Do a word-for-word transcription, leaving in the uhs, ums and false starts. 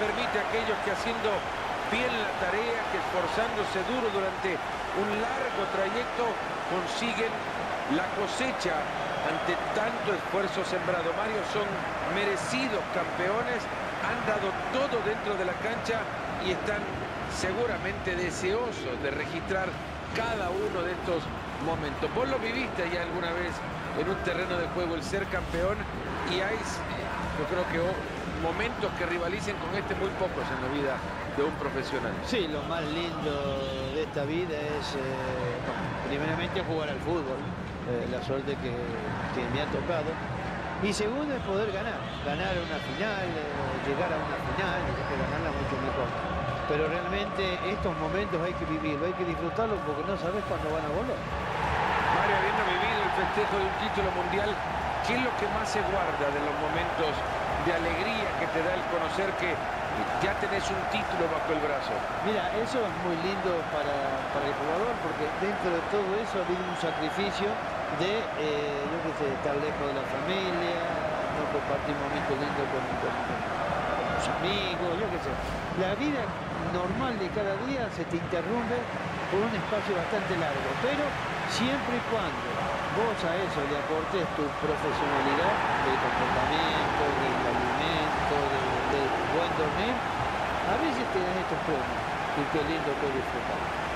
permite a aquellos que haciendo bien la tarea, que esforzándose duro durante un largo trayecto, consiguen la cosecha ante tanto esfuerzo sembrado. Mario, son merecidos campeones, han dado todo dentro de la cancha y están seguramente deseosos de registrar cada uno de estos momentos. Vos lo viviste ya alguna vez en un terreno de juego, el ser campeón, y hay, yo creo que momentos que rivalicen con este muy pocos en la vida de un profesional. Sí, lo más lindo de esta vida es, eh, primeramente, jugar al fútbol, eh, la suerte que, que me ha tocado. Y segundo, es poder ganar, ganar una final, eh, llegar a una final, y después ganarla mucho mejor. Pero realmente estos momentos hay que vivirlos, hay que disfrutarlos porque no sabes cuándo van a volver. Mario, habiendo vivido el festejo de un título mundial, ¿qué es lo que más se guarda de los momentos de alegría que te da el conocer que ya tenés un título bajo el brazo? Mira, eso es muy lindo para, para el jugador, porque dentro de todo eso ha habido un sacrificio de, eh, yo qué sé, estar lejos de la familia, no compartir momentos lindos con, con, con tus amigos, yo qué sé. La vida normal de cada día se te interrumpe por un espacio bastante largo, pero siempre y cuando vos a eso le aportes tu profesionalidad del comportamiento, del alimento, del, del buen dormir, a veces te dan estos premios y qué lindo que disfrutar.